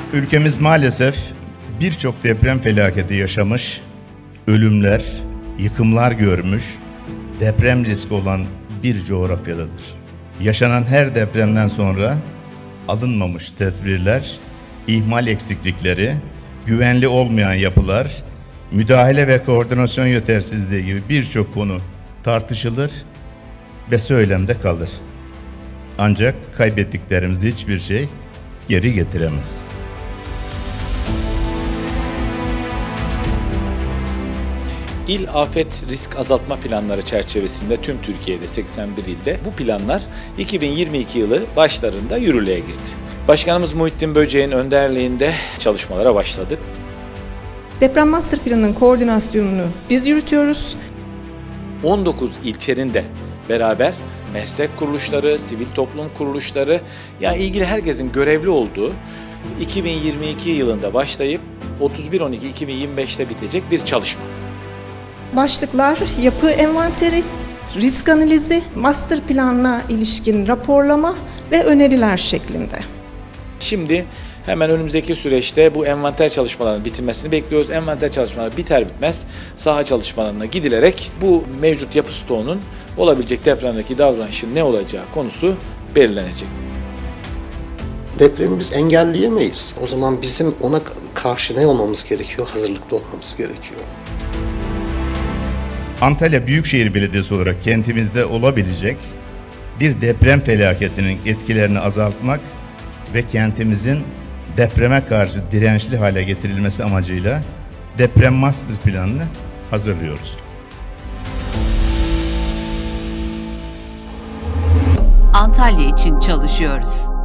Ülkemiz maalesef birçok deprem felaketi yaşamış, ölümler, yıkımlar görmüş, deprem riski olan bir coğrafyadadır. Yaşanan her depremden sonra alınmamış tedbirler, ihmal eksiklikleri, güvenli olmayan yapılar, müdahale ve koordinasyon yetersizliği gibi birçok konu tartışılır ve söylemde kalır. Ancak kaybettiklerimizi hiçbir şey geri getiremez. İl afet risk azaltma planları çerçevesinde tüm Türkiye'de 81 ilde bu planlar 2022 yılı başlarında yürürlüğe girdi. Başkanımız Muhittin Böceğin önderliğinde çalışmalara başladık. Deprem Master Planı'nın koordinasyonunu biz yürütüyoruz. 19 ilçenin de beraber meslek kuruluşları, sivil toplum kuruluşları, yani ilgili herkesin görevli olduğu 2022 yılında başlayıp 31-12-2025'te bitecek bir çalışma. Başlıklar yapı envanteri, risk analizi, master planla ilişkin raporlama ve öneriler şeklinde. Şimdi hemen önümüzdeki süreçte bu envanter çalışmalarının bitirmesini bekliyoruz. Envanter çalışmaları biter bitmez saha çalışmalarına gidilerek bu mevcut yapı stoğunun olabilecek depremdeki davranışın ne olacağı konusu belirlenecek. Depremi biz engelleyemeyiz. O zaman bizim ona karşı ne olmamız gerekiyor? Hazırlıklı olmamız gerekiyor. Antalya Büyükşehir Belediyesi olarak kentimizde olabilecek bir deprem felaketinin etkilerini azaltmak ve kentimizin depreme karşı dirençli hale getirilmesi amacıyla Deprem Master Planı'nı hazırlıyoruz. Antalya için çalışıyoruz.